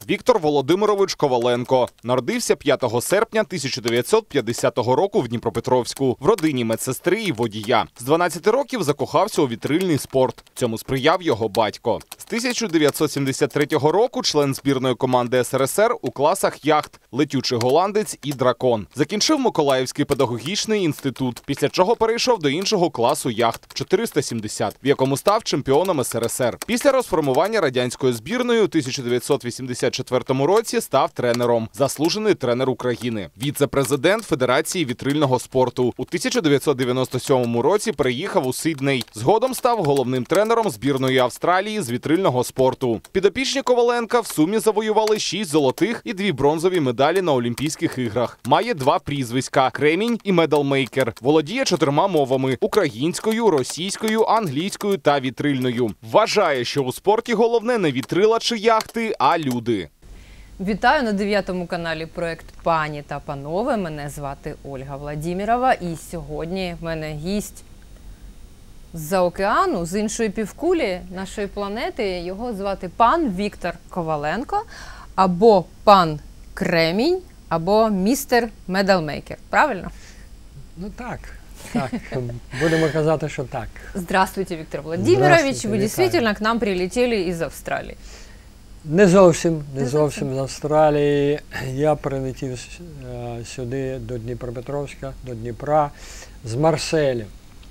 Віктор Володимирович Коваленко. Народився 5 серпня 1950 року в Дніпропетровську в родині медсестри і водія. З 12 років закохався у вітрильний спорт. Цьому сприяв його батько. З 1973 року член збірної команди СРСР у класах яхт «Летючий голландець» і «Дракон». Закінчив Миколаївський педагогічний інститут, після чого перейшов до іншого класу яхт – 470, в якому став чемпіоном СРСР. Після розформування радянської збірної у 1984 році став тренером, заслужений тренер України, віце-президент Федерації вітрильного спорту. У 1997 році переїхав у Сидней. Згодом став головним тренером збірної Австралії з вітрильного спорту. Підопічні Коваленка в сумі завоювали 6 золотих і 2 бронзові медалі на Олімпійських іграх. Має 2 прізвиська – Кремінь і медалмейкер. Володіє 4 мовами – українською, російською, англійською та вітрильною. Вважає, що у спорті головне не вітрила чи яхти, а люди. Вітаю на 9-му каналі проект «Пані та панове». Мене звати Ольга Владимирова. І сьогодні в мене гість з-за океану, з іншої півкулі нашої планети. Його звати пан Віктор Коваленко, або пан Кремінь, або містер Медалмейкер. Правильно? Ну так. Так, будемо казати, що так. Здравствуйте, Виктор Владимирович. Ви дійсно к нам прилетіли із Австралії. Не зовсім з Австралії. Я прилетів сюди до Дніпропетровська, до Дніпра з Марселя.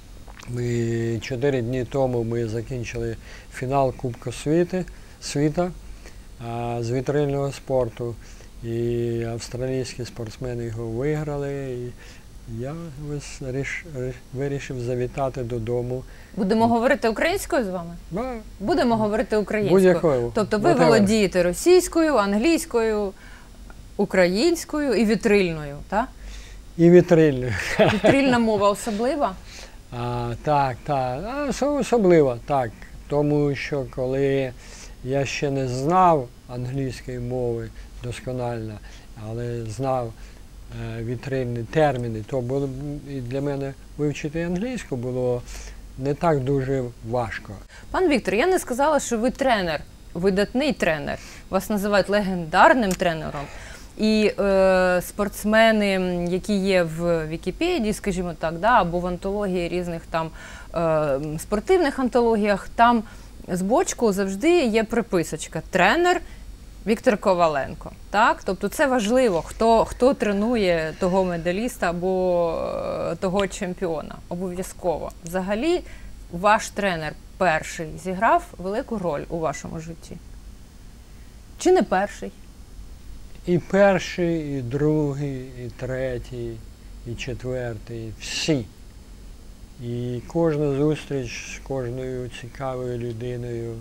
4 дні тому ми закінчили фінал Кубку світу з вітрильного спорту. І австралійські спортсмени його виграли. І я вирішив завітати додому. Будемо говорити українською з вами? Будемо говорити українською. Будь-якою. Тобто ви володієте російською, англійською, українською і вітрильною, так? І вітрильною. Вітрильна мова особлива? Так. Особливо, так. Тому що коли я ще не знав англійської мови досконально, але знав вітрильні терміни, то було і для мене вивчити англійську було не так дуже важко. Пан Віктор, я не сказала, що ви тренер, видатний тренер. Вас називають легендарним тренером. І спортсмени, які є в Вікіпедії, скажімо так, або в антології різних там спортивних антологіях, там з бочку завжди є приписочка «Тренер Віктор Коваленко». Так? Тобто це важливо, хто тренує того медаліста або того чемпіона. Обов'язково. Взагалі, ваш тренер перший зіграв велику роль у вашому житті? Чи не перший? І перший, і другий, і третій, і четвертий, всі. І кожна зустріч з кожною цікавою людиною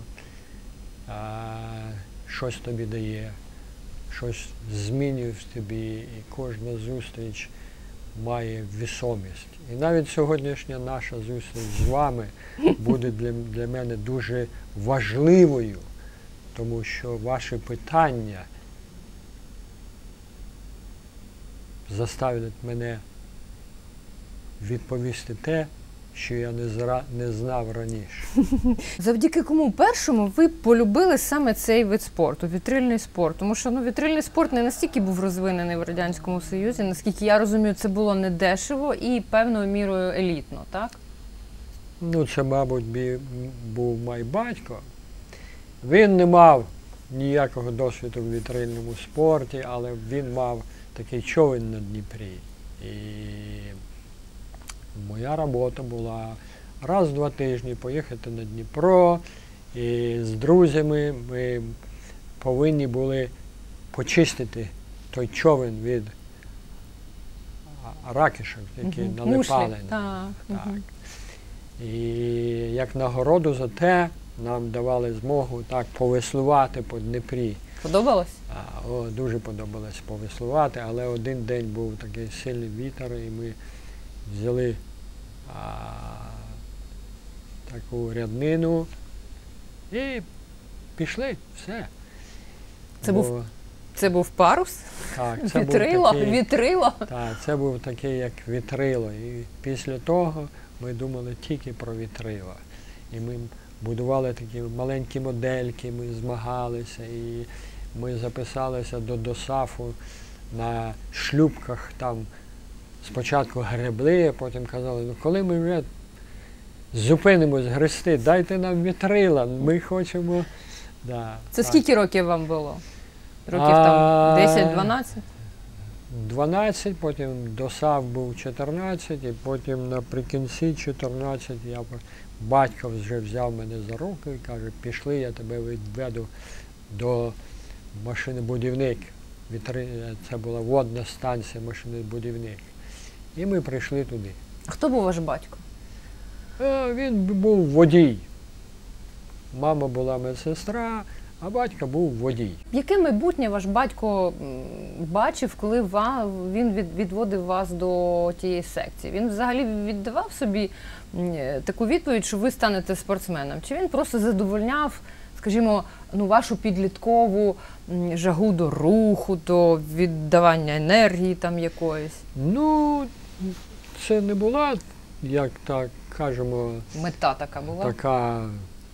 щось тобі дає, щось змінює в тобі, і кожна зустріч має весомість. І навіть сьогоднішня наша зустріч з вами буде для мене дуже важливою, тому що ваші питання заставлять мене відповісти те, що я не знав раніше. Завдяки кому першому ви полюбили саме цей вид спорту, вітрильний спорт? Тому що вітрильний спорт не настільки був розвинений в Радянському Союзі, наскільки я розумію, це було недешево і певною мірою елітно, так? Це, мабуть, був мій батько. Він не мав ніякого досвіду в вітрильному спорті, але він мав такий човен на Дніпрі. І моя робота була раз в 2 тижні поїхати на Дніпро, і з друзями ми повинні були почистити той човен від ракішок, які налипали. Так. І як нагороду за те нам давали змогу так повеслувати по Дніпрі. Подобалось? Дуже подобалось повеслувати, але один день був такий сильний вітер, і ми взяли таку ряднину і пішли, все. Це був парус? Так, це вітрило? Був такий, вітрило? Так, це був такий, як вітрило. І після того ми думали тільки про вітрило. І ми будували такі маленькі модельки, ми змагалися. І ми записалися до ДОСАФу на шлюпках, там спочатку гребли, а потім казали, ну коли ми вже зупинимось грести, дайте нам вітрила, ми хочемо. Да, Це так. скільки років вам було? Років там 10-12? 12, потім ДОСАФ був 14, і потім наприкінці 14 батько вже взяв мене за руку і каже, пішли, я тебе відведу до машинобудівник. Це була водна станція машинобудівник. І ми прийшли туди. Хто був ваш батько? Він був водій. Мама була медсестра, а батько був водій. Яке майбутнє ваш батько бачив, коли він відводив вас до тієї секції? Він взагалі віддавав собі таку відповідь, що ви станете спортсменом? Чи він просто задовольняв, скажімо, вашу підліткову жагу до руху, до віддавання енергії там якоїсь? Ну, це не була, як так кажемо, Мета така була? така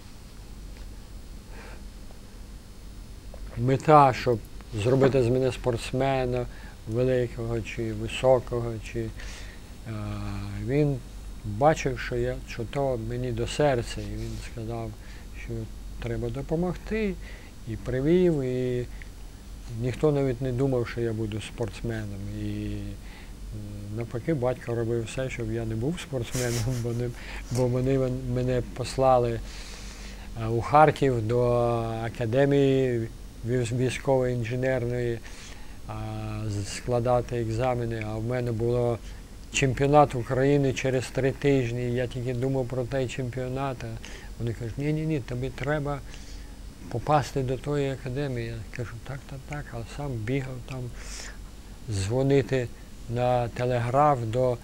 мета, щоб зробити з мене спортсмена великого чи високого. Він бачив, що то мені до серця, і він сказав, що треба допомогти, і привів, і ніхто навіть не думав, що я буду спортсменом. І навпаки, батько робив все, щоб я не був спортсменом, бо вони мене послали у Харків до академії військової інженерної складати екзамени, а в мене було чемпіонат України через 3 тижні, я тільки думав про той чемпіонат, а вони кажуть, ні, тобі треба попасти до тої академії. Я кажу, так, але сам бігав там, дзвонити на телеграф до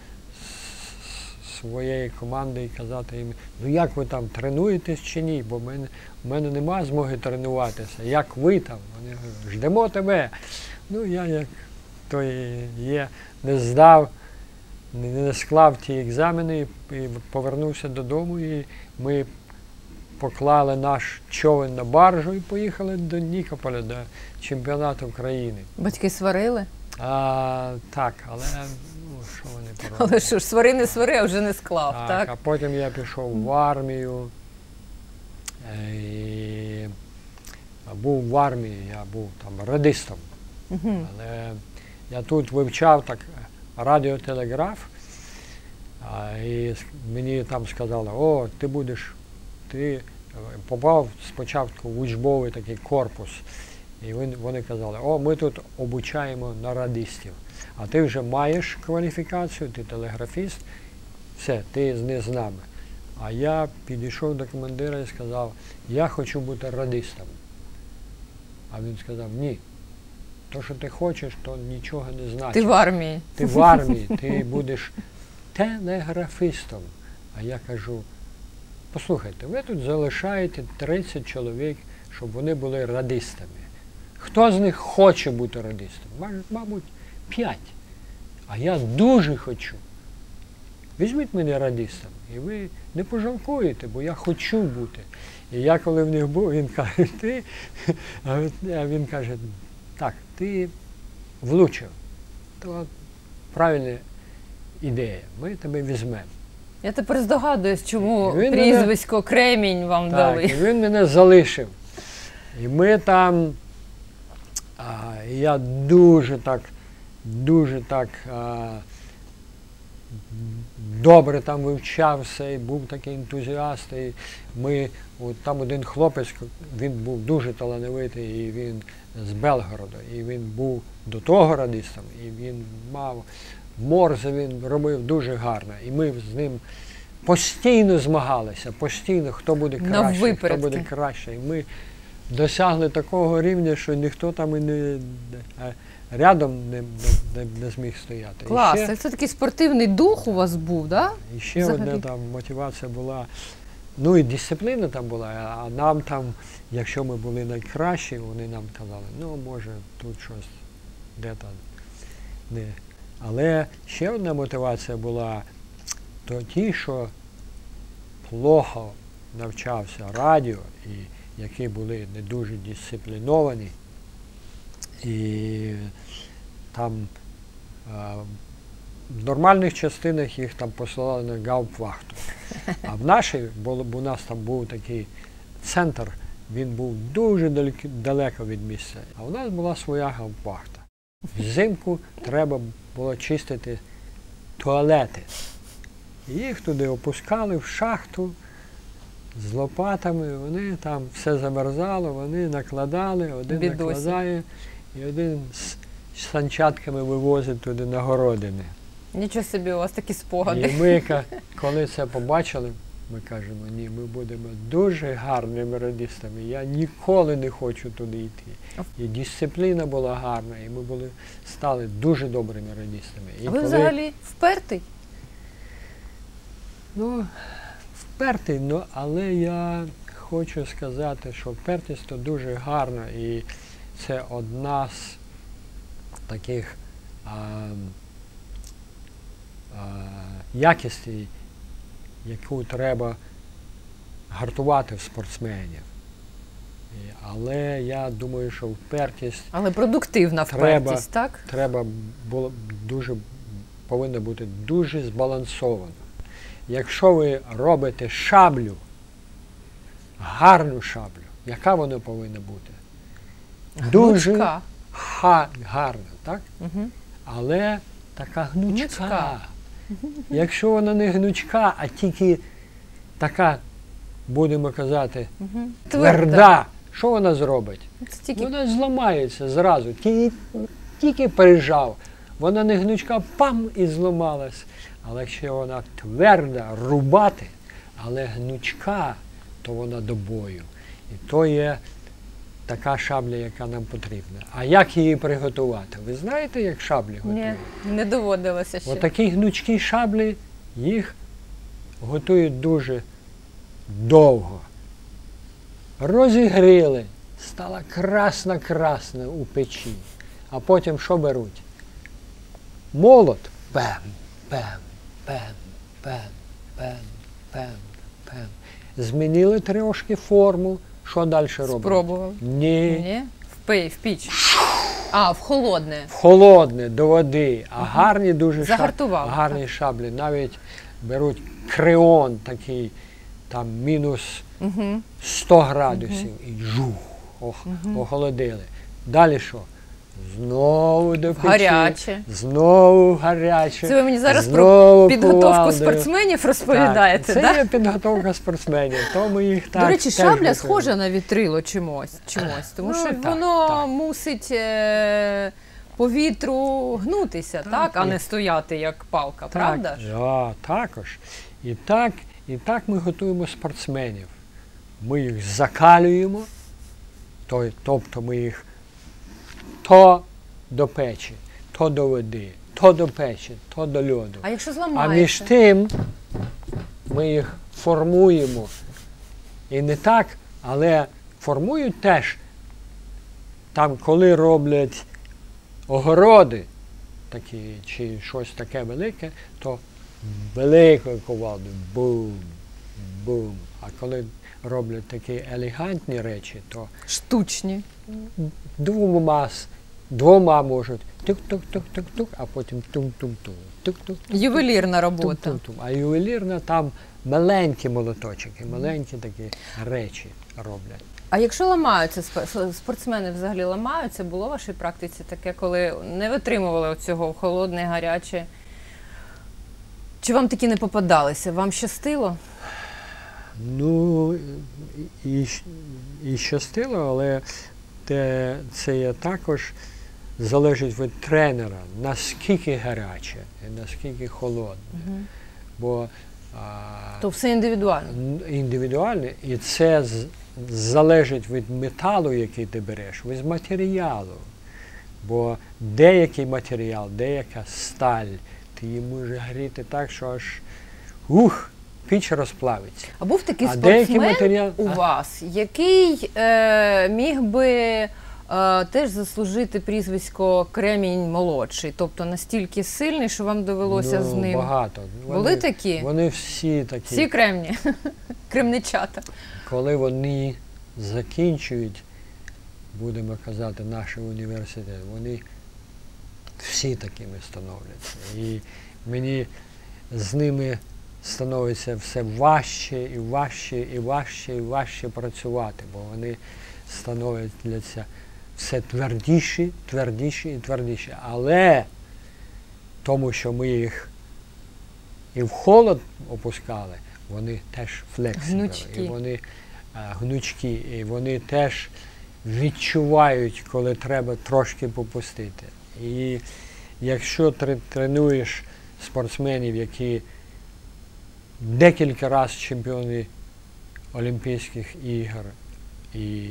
своєї команди і казати їм, ну як ви там, тренуєтесь чи ні, бо в мене немає змоги тренуватися, як ви там? Вони кажуть, ждемо тебе. Ну я як той є, не здав, не склав ті екзамени і повернувся додому, і ми поклали наш човен на баржу і поїхали до Нікополя, до чемпіонату України. Батьки сварили? Так, але що вони пороблять? Але що ж, свари, а вже не склав, так? А потім я пішов в армію. І був в армії, я був там радистом. Але я тут вивчав так радіотелеграф, і мені там сказали, ти попав спочатку в учбовий такий корпус. І вони казали, ми тут обучаємо на радистів, а ти вже маєш кваліфікацію, ти телеграфіст, все, ти не з нами. А я підійшов до командира і сказав, я хочу бути радистом. А він сказав, ні, то, що ти хочеш, то нічого не значить. Ти в армії. Ти в армії, ти будеш телеграфістом. А я кажу, послухайте, ви тут залишаєте 30 чоловік, щоб вони були радистами. Хто з них хоче бути радистом? Мабуть, 5. А я дуже хочу. Візьміть мене радистом, і ви не пожалкуєте, бо я хочу бути. І я коли в них був, він каже, а він каже, так, ти влучив. То правильна ідея, ми тебе візьмемо. Я тепер здогадуюсь, чому Він прізвисько Кремінь вам дали. Так, і він мене залишив. І ми там, я дуже так добре там вивчав все, і був такий ентузіаст. І там один хлопець, він був дуже талановитий, і він з Белгорода, і він був до того радистом, і він мав морзе, він робив дуже гарно. І ми з ним постійно змагалися, хто буде краще, хто буде краще. І ми досягли такого рівня, що ніхто там і рядом не зміг стояти. Клас, це такий спортивний дух у вас був, так? І ще одна там мотивація була, ну і дисципліна там була, а нам там, якщо ми були найкращі, вони нам казали, ну може тут щось, де-то, не. Але ще одна мотивація була, то ті, що плохо навчався радіо, і які були не дуже дисципліновані, І там в нормальних частинах їх там посилали на гауптвахту. А в нашій, бо у нас там був такий центр, він був дуже далеко від місця. А у нас була своя гауптвахта. Взимку треба було чистити туалети. І їх туди опускали в шахту з лопатами, вони там все замерзало, вони накладали, один Бідосі. накладає, і один з санчатками вивозить туди на городини. Нічого собі, у вас такі І спогади. ми, коли це побачили, ми кажемо, ні, ми будемо дуже гарними радистами, я ніколи не хочу туди йти. І дисципліна була гарна, і ми стали дуже добрими радистами. І А ви взагалі впертий? Ну, впертий, але я хочу сказати, що впертість то дуже гарна, і це одна з таких якостей, яку треба гартувати в спортсменів. Але я думаю, що впертість Але продуктивна впертість, так? повинна бути дуже збалансована. Якщо ви робите шаблю, гарну шаблю, яка вона повинна бути? Дуже Гнучка. гарна, так? Угу. Але така гнучка. Гнучка. Якщо вона не гнучка, а тільки така, будемо казати, Угу. тверда, що вона зробить? Це тільки Вона зламається зразу. Тільки прижав. Вона не гнучка, пам, і зламалась. Але якщо вона тверда, рубати, але гнучка, то вона до бою. І то є така шабля, яка нам потрібна. А як її приготувати? Ви знаєте, як шаблі готують? Ні, не доводилося ще. Отакі гнучкі шаблі, їх готують дуже довго. Розігріли, стала красна-красна у печі. А потім що беруть? Молот. Пем, пем, пем, пем, пем, пем, пем. Змінили трошки форму. Що далі робимо? Спробував. Ні. Ні? В піч. А, в холодне. В холодне, до води. А гарні дуже Загартував, гарні шаблі. Навіть беруть креон такий, там мінус 100 градусів і жух, охолодили. Далі що? Знову до печі. Гаряче. Знову гаряче. Це ви мені зараз знову про підготовку кувалдою. спортсменів розповідаєте, так? так? Це є підготовка спортсменів, тому їх так До речі, теж шабля готують. схожа на вітрило чомусь, тому Ну, що так, воно так. мусить по вітру гнутися, так? А і- не стояти як палка, правда ж? Так, також. І так ми готуємо спортсменів. Ми їх закалюємо, тобто ми їх то до печі, то до води, то до печі, то до льоду. А якщо А зламається? між тим ми їх формуємо. І не так, але формують теж. Там, коли роблять огороди такі, чи щось таке велике, то великою кувалдою бум, бум. А коли роблять такі елегантні речі, то Штучні. двома можуть тук-тук-тук-тук-тук, а потім тум-тум-тум. Тук-тук. Ювелірна робота. Тум-тум-тум. А ювелірна там маленькі молоточки, маленькі такі речі роблять. А якщо ламаються, спортсмени взагалі ламаються, було в вашій практиці таке, коли не витримували цього холодне, гаряче? Чи вам такі не попадалися? Вам щастило? Ну, і щастило, але це є також залежить від тренера, наскільки гаряче і наскільки холодне. Бо То все індивідуально. індивідуальне, і це залежить від металу, який ти береш, від матеріалу. Бо деякий матеріал, деяка сталь, ти її можеш гріти так, що аж піч розплавиться. А був такий А деякий спортсмен матеріал- у вас, який міг би теж заслужити прізвисько Кремінь молодший, тобто настільки сильний, що вам довелося з ним. Багато. Були такі? Вони всі такі. Всі кремні, кремничата. Коли вони закінчують будемо казати, наші університети, вони всі такими становляться. І мені з ними становиться все важче і важче і важче і важче працювати, бо вони становляться все твердіші, твердіші і твердіші. Але тому, що ми їх і в холод опускали, вони теж флексибли, Гнучкі. і вони гнучкі, і вони теж відчувають, коли треба трошки попустити. І якщо тренуєш спортсменів, які декілька разів чемпіони Олімпійських ігор і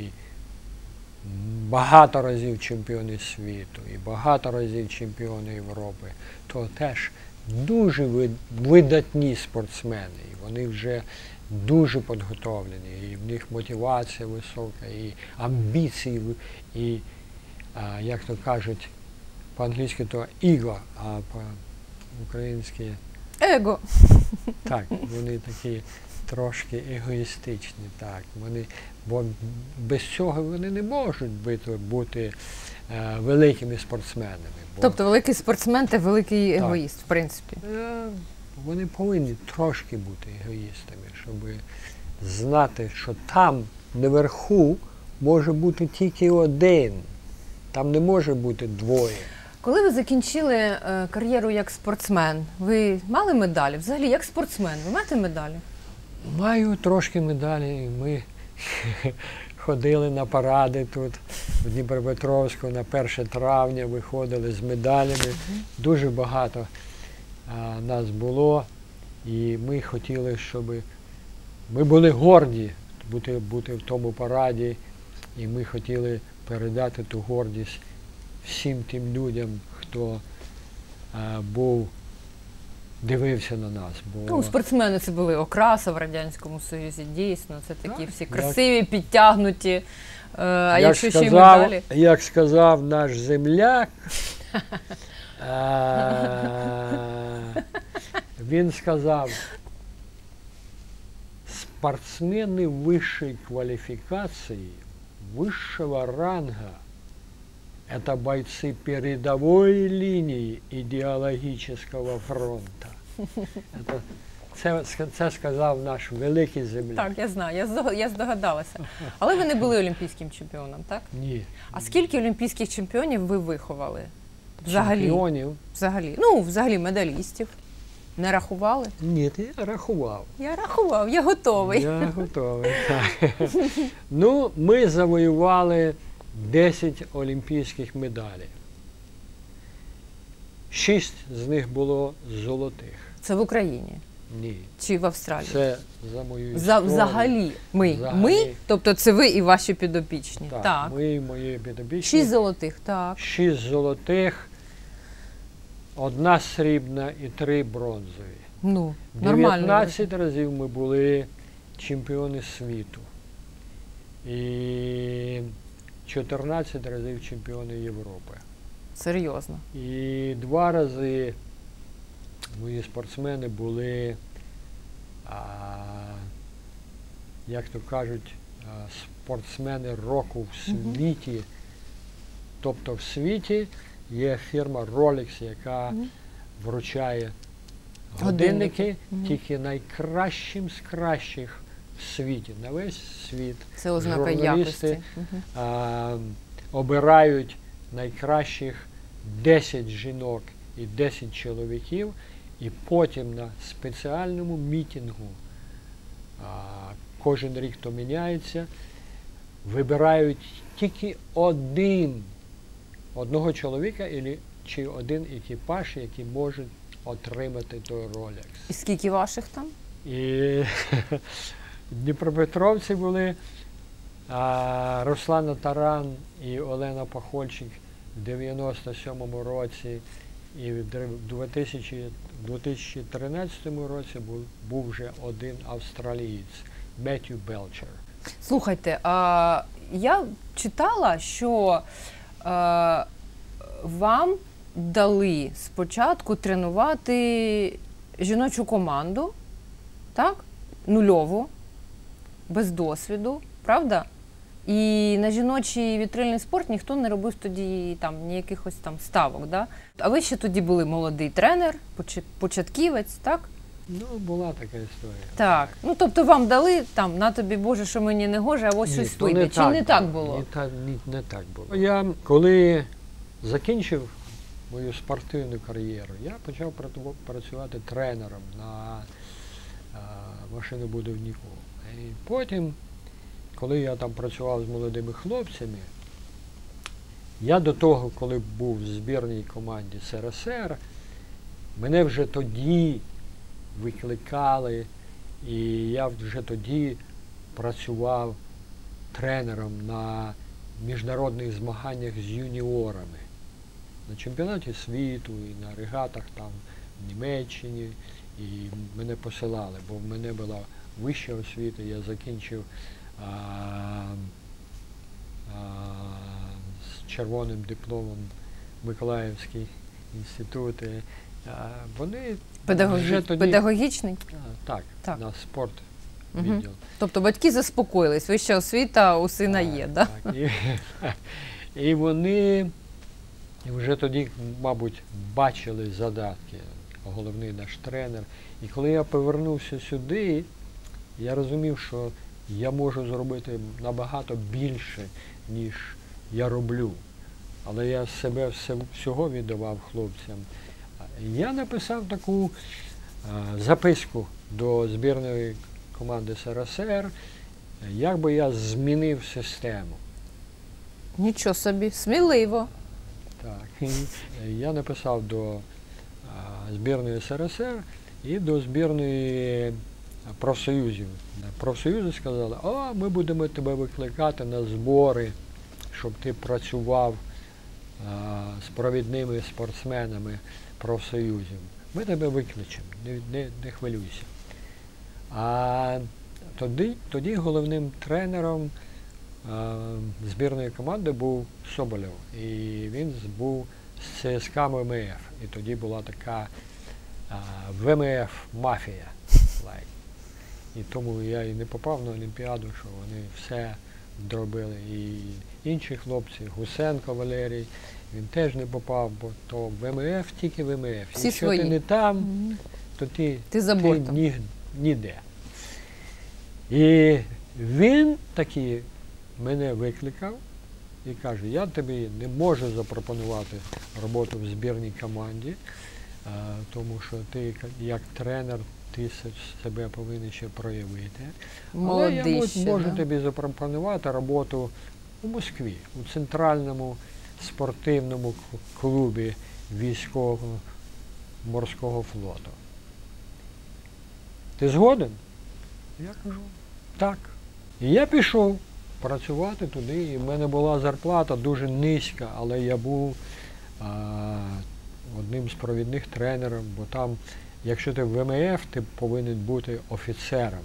багато разів чемпіони світу, і багато разів чемпіони Європи, то теж дуже видатні спортсмени. І вони вже дуже підготовлені, і в них мотивація висока, і амбіції, і, як то кажуть, по-англійськи то «іго», а по-українськи Его. так, вони такі трошки егоїстичні, так. Бо без цього вони не можуть бути великими спортсменами. Тобто великий спортсмен – це великий егоїст, в принципі. Вони повинні трошки бути егоїстами, щоб знати, що там, наверху, може бути тільки один. Там не може бути двоє. Коли ви закінчили кар'єру як спортсмен, ви мали медалі? Взагалі, як спортсмен, ви маєте медалі? Маю трошки медалі. Ми ходили на паради тут, в Дніпропетровську, на 1 травня виходили з медалями. Дуже багато нас було, і ми хотіли, щоб ми були горді бути в тому параді, і ми хотіли передати ту гордість всім тим людям, хто дивився на нас. Ну, спортсмени це були окраса в Радянському Союзі, дійсно, це такі всі як- красиві, підтягнуті. А якщо ще й медалі? Як сказав наш земляк, він сказав, спортсмени высшей квалификации, высшего ранга, это бойцы передовой линии идеологического фронта. Це сказав наш великий земляк. Так, я знаю, я здогадалася. Але ви не були олімпійським чемпіоном, так? Ні. А скільки олімпійських чемпіонів ви виховали? Взагалі? Чемпіонів? Взагалі. Ну, взагалі медалістів. Не рахували? Ні, я рахував. Я рахував, я готовий. Я готовий, так. Ну, ми завоювали 10 олімпійських медалей. 6 з них було золотих. Це в Україні? Ні. Чи в Австралії? Це за мою історію. Взагалі. Ми. Взагалі. Ми? Тобто це ви і ваші підопічні? Так, ми і мої підопічні. 6 золотих, так. 6 золотих, 1 срібна і 3 бронзові. Ну, нормально. 19 разів ми були чемпіони світу. І 14 разів чемпіони Європи. Серйозно. І 2 рази мої спортсмени були, як то кажуть, спортсмени року в світі. Тобто в світі є фірма Rolex, яка вручає годинники тільки найкращим з кращих в світі, на весь світ. Це ознака Журналісти якості. Обирають найкращих 10 жінок і 10 чоловіків, і потім на спеціальному мітингу, кожен рік то міняється, вибирають тільки одного чоловіка чи один екіпаж, який може отримати той Rolex. І скільки ваших там? І дніпропетровці були Руслана Таран і Олена Пахольчик в 97-му році, і в 2013 році був вже один австралієць, Меттью Белчер. Слухайте, я читала, що вам дали спочатку тренувати жіночу команду, так? Нульову, без досвіду, правда? І на жіночий вітрильний спорт ніхто не робив тоді там ніяких ось там ставок, да? А ви ще тоді були молодий тренер, початківець, так? Ну, була така історія. Так. Ну, тобто вам дали там, на тобі, Боже, що мені не гоже, а ось Ні, щось то вийде. Чи не так було? Не так було. Я, коли закінчив мою спортивну кар'єру, я почав працювати тренером на машинобудівнику. І потім, коли я там працював з молодими хлопцями, я до того, коли був в збірній команді СРСР, мене вже тоді викликали, і я вже тоді працював тренером на міжнародних змаганнях з юніорами. На чемпіонаті світу і на регатах там в Німеччині. І мене посилали, бо в мене була вища освіта, я закінчив з червоним дипломом Миколаївський інститут. Вони вже тоді... Педагогічний? Так, на спорт Угу. відділ. Тобто батьки заспокоїлись, вища освіта у сина є, да? Так. І вони вже тоді, мабуть, бачили задатки, головний наш тренер. І коли я повернувся сюди, я розумів, що я можу зробити набагато більше, ніж я роблю. Але я себе всього віддавав хлопцям. Я написав таку записку до збірної команди СРСР, як би я змінив систему. Нічого собі, сміливо. Так. Я написав до збірної СРСР і до збірної профсоюзів. Профсоюзи сказали, ми будемо тебе викликати на збори, щоб ти працював з провідними спортсменами профсоюзів. Ми тебе викличемо, не хвилюйся. А тоді головним тренером збірної команди був Соболєв. І він був з ЦСКА ВМФ. І тоді була така ВМФ-мафія. І тому я і не попав на Олімпіаду, що вони все зробили. І інші хлопці, Гусенко Валерій, він теж не попав, бо то ВМФ, тільки ВМФ. Всі якщо свої. ти не там, то ти за бортом. Ніде. І він таки мене викликав і каже, я тобі не можу запропонувати роботу в збірній команді, тому що ти як тренер, ти себе повинен ще проявити. Молодий Але я ще, можу да? тобі запропонувати роботу у Москві, у центральному спортивному клубі військового морського флоту. Ти згоден? Я кажу, так. І я пішов працювати туди, і в мене була зарплата дуже низька, але я був одним з провідних тренерів, бо там, якщо ти в ВМФ, ти повинен бути офіцером.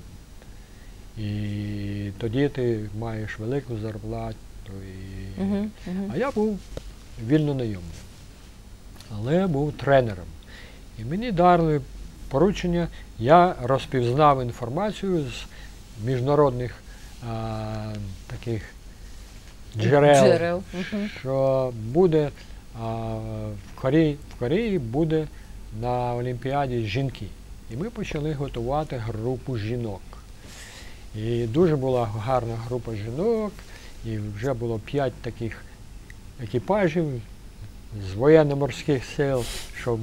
І тоді ти маєш велику зарплату. А я був вільнонайомним, але я був тренером. І мені дали поручення, я розпізнав інформацію з міжнародних таких джерел, що буде в Кореї буде на Олімпіаді жінки. І ми почали готувати групу жінок. І дуже була гарна група жінок, і вже було 5 таких екіпажів з воєнно-морських сил, що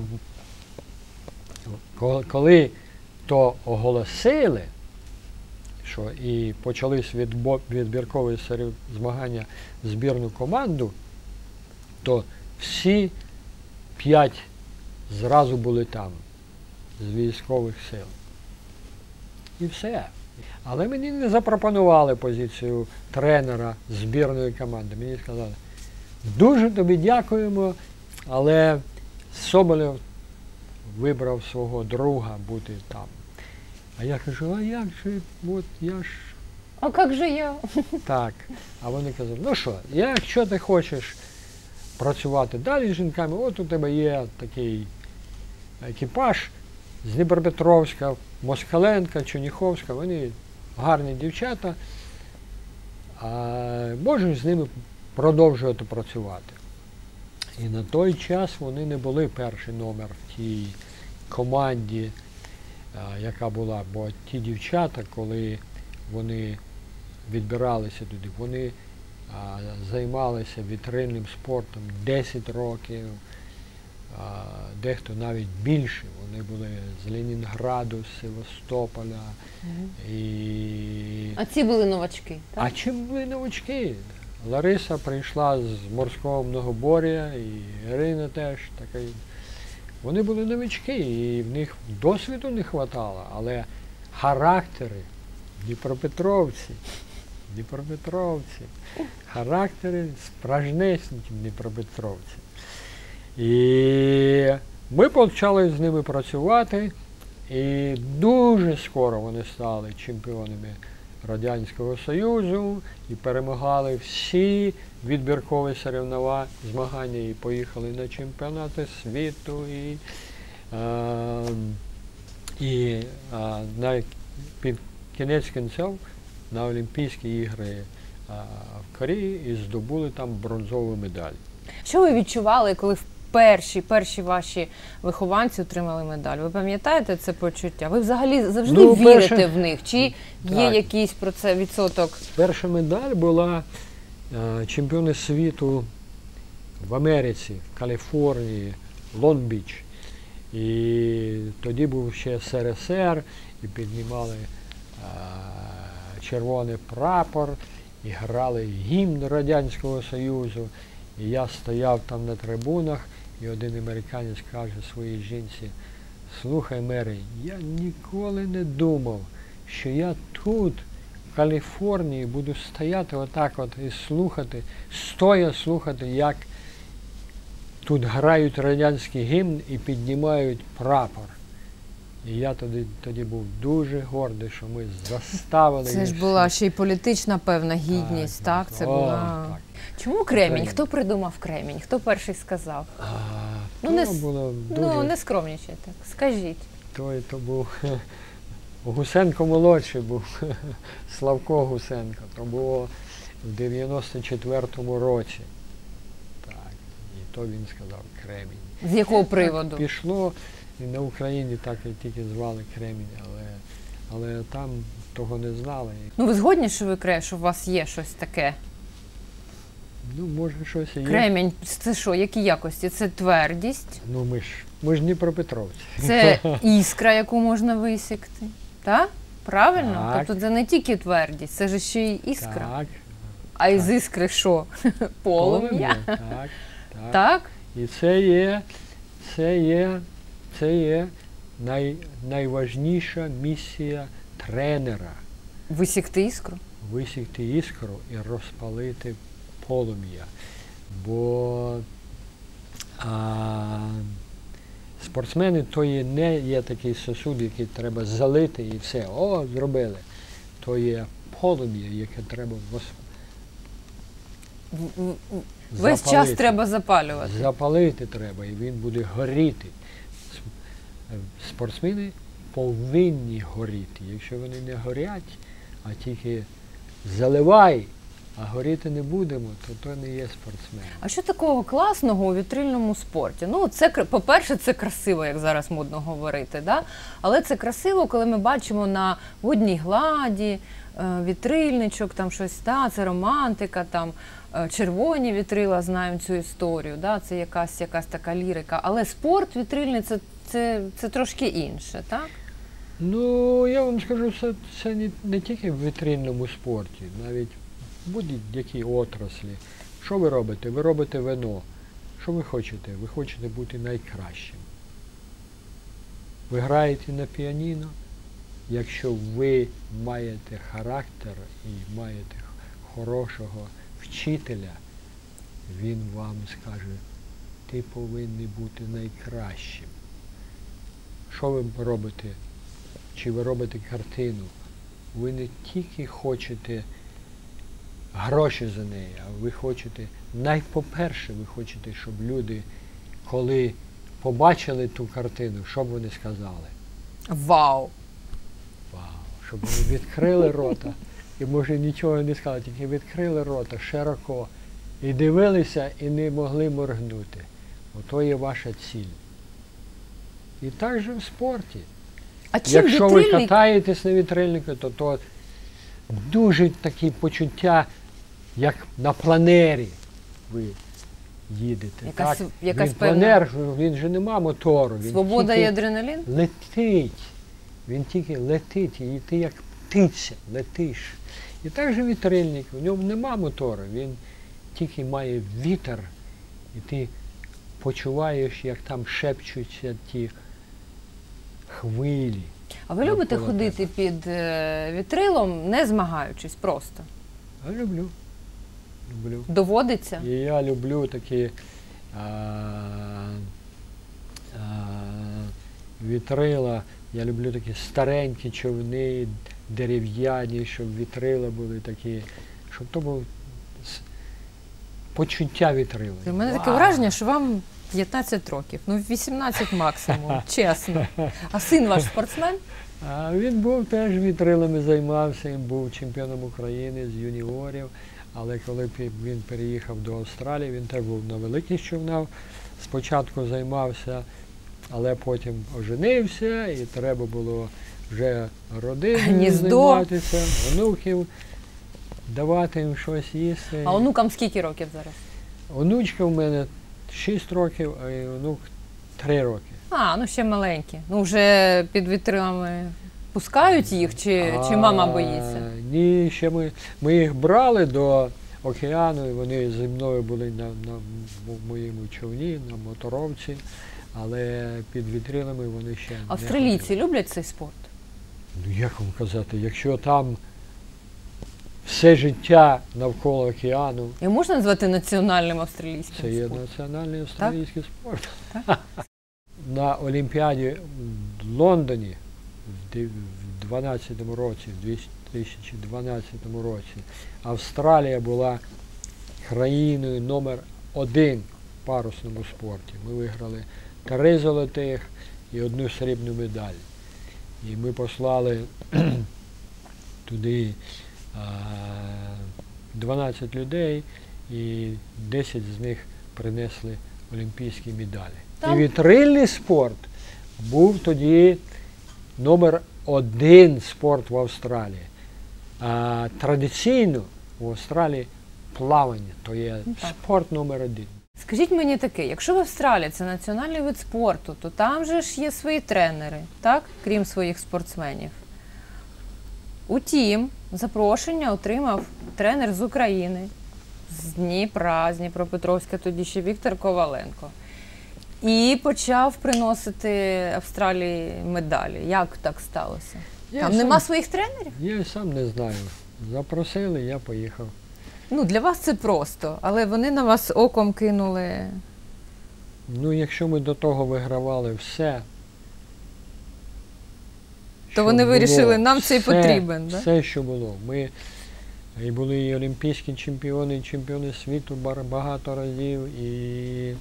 коли то оголосили, що і почались відбіркові змагання в збірну команду, то всі 5 зразу були там, з військових сил. І все. Але мені не запропонували позицію тренера збірної команди. Мені сказали, дуже тобі дякуємо, але Соболєв вибрав свого друга бути там. А я кажу, а як же, от я ж... А як же я? Так. А вони казали, ну що, якщо ти хочеш працювати далі з жінками, от у тебе є такий екіпаж з Дніпропетровська, Москаленка, Чуніховська, вони гарні дівчата, а можеш з ними продовжувати працювати. І на той час вони не були перший номер в тій команді, яка була, бо ті дівчата, коли вони відбиралися туди, вони займалися вітрильним спортом 10 років, дехто навіть більше. Вони були з Ленінграду, з Севастополя. А ці були новачки, так? А чим були новачки? Лариса прийшла з морського многобор'я, і Ірина теж така. Вони були новички, і в них досвіду не вистачало, але характери Дніпропетровці, характери справжнісінькі Дніпропетровці. І ми почали з ними працювати, і дуже скоро вони стали чемпіонами Радянського Союзу і перемагали всі відбіркові змагання і поїхали на чемпіонати світу. Під кінець кінців на Олімпійські ігри в Кореї і здобули там бронзову медаль. Що ви відчували, коли перші ваші вихованці отримали медаль? Ви пам'ятаєте це почуття? Ви взагалі завжди вірите в них? Чи є якийсь про це відсоток? Перша медаль була чемпіони світу в Америці, в Каліфорнії, Лонг-Біч. І тоді був ще СРСР, і піднімали червоний прапор, і грали гімн Радянського Союзу. І я стояв там на трибунах, і один американець каже своїй жінці: слухай, Мері, я ніколи не думав, що я тут, в Каліфорнії, буду стояти отак от і слухати, стоя слухати, як тут грають радянський гімн і піднімають прапор. І я тоді був дуже гордий, що ми заставили їх. Це ж була ще й політична певна гідність, так? Це була... Так. Чому кремінь? Хто придумав кремінь? Хто перший сказав? Не скромнічайте, скажіть. То був Гусенко молодший був, Славко Гусенко. То було в 94-му році. Так, і то він сказав кремінь. З якого приводу? Пішло, і на Україні так і тільки звали кремінь, але там того не знали. Ну ви згодні, що що у вас є щось таке? Ну, може, щось і є. Кремінь, це що, які якості? Це твердість? Ну, ми ж Дніпропетровці. Це іскра, яку можна висікти, так? Правильно? Так. Тобто це не тільки твердість, це ж ще й іскра. Так. А із іскри що? Полум'я. Так. Так? І це є найважніша місія тренера. Висікти іскру? Висікти іскру і розпалити полум'я. Бо спортсмени то не є такий сосуд, який треба залити і все, зробили. То є полум'я, яке треба весь час треба запалювати. Запалити треба, і він буде горіти. Спортсмени повинні горіти. Якщо вони не горять, а тільки заливай, а горіти не будемо, то не є спортсмен. А що такого класного у вітрильному спорті? Ну, це, по-перше, це красиво, як зараз модно говорити, да? Але це красиво, коли ми бачимо на водній гладі, вітрильничок, там щось, да? Це романтика, там червоні вітрила, знаємо цю історію, да? Це якась така лірика. Але спорт вітрильний це трошки інше, так? Ну, я вам скажу, це не тільки в вітрильному спорті, навіть в будь-якій отраслі. Що ви робите? Ви робите вино. Що ви хочете? Ви хочете бути найкращим. Ви граєте на піаніно. Якщо ви маєте характер і маєте хорошого вчителя, він вам скаже: ти повинен бути найкращим. Що ви робите? Чи ви робите картину? Ви не тільки хочете гроші за неї, а ви хочете, найперше, ви хочете, щоб люди, коли побачили ту картину, що б вони сказали? Вау! Вау! Щоб вони відкрили рота і може нічого не сказали, тільки відкрили рота широко і дивилися, і не могли моргнути. Ото є ваша ціль. І так же в спорті. А чим Якщо ви вітрильник? катаєтесь на вітрильнику, то дуже такі почуття, як на планері ви їдете. Якась- так? якась Він певна- планер, він же нема мотору. Він Свобода тільки і адреналін? летить. Він тільки летить, і ти як птиця летиш. І так же вітрильник, у ньому нема мотору, він тільки має вітер, і ти почуваєш, як там шепчуться ті хвилі. А ви любите навколо ходити під вітрилом, не змагаючись просто? Я люблю. Люблю. Доводиться? І я люблю такі вітрила, я люблю такі старенькі човни, дерев'яні, щоб вітрила були такі, щоб то було почуття вітрила. У мене таке Вау! враження, що вам 15 років, ну 18 максимум, чесно. А син ваш спортсмен? А він був теж вітрилами займався, він був чемпіоном України з юніорів, але коли він переїхав до Австралії, він теж був на великих човнах, спочатку займався, але потім оженився і треба було вже родиною Гніздо. займатися, онуків, давати їм щось їсти. А онукам скільки років зараз? Онучка в мене 6 років, а і онук 3 роки. А, ну ще маленькі. Ну вже під вітрилами пускають їх, чи мама боїться? Ні, ще ми їх брали до океану, і вони зі мною були на моєму човні, на моторовці, але під вітрилами вони ще не Австралійці ходили. люблять цей спорт? Ну як вам казати, якщо там все життя навколо океану, І можна назвати національним австралійським це є спортом? національний австралійський спорт. На Олімпіаді в Лондоні в 2012 році, в 2012 році, Австралія була країною номер 1 в парусному спорті. Ми виграли 3 золотих і 1 срібну медаль. І ми послали туди 12 людей, і 10 з них принесли олімпійські медалі. Там- І вітрильний спорт був тоді номер 1 спорт в Австралії. А традиційно в Австралії плавання, то є так. спорт номер 1. Скажіть мені таке, якщо в Австралії це національний вид спорту, то там же ж є свої тренери, так? Крім своїх спортсменів. Утім, запрошення отримав тренер з України, з Дніпра, з Дніпропетровська, тоді ще Віктор Коваленко. І почав приносити Австралії медалі. Як так сталося? Там нема своїх тренерів? Я й сам не знаю. Запросили, я поїхав. Ну, для вас це просто, але вони на вас оком кинули. Ну, якщо ми до того вигравали все, То вони було, вирішили, нам це і все, потрібен, да? Все, що було. Ми і були і олімпійські чемпіони, і чемпіони світу багато разів, і